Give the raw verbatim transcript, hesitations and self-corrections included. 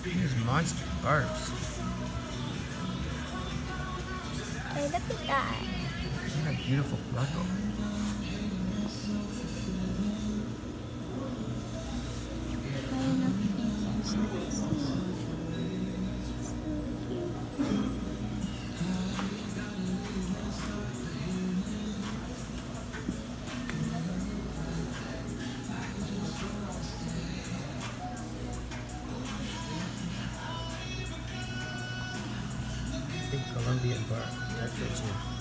These monster barks. Hey, look at that. What a beautiful buckle. Big Colombian bark. That fits you.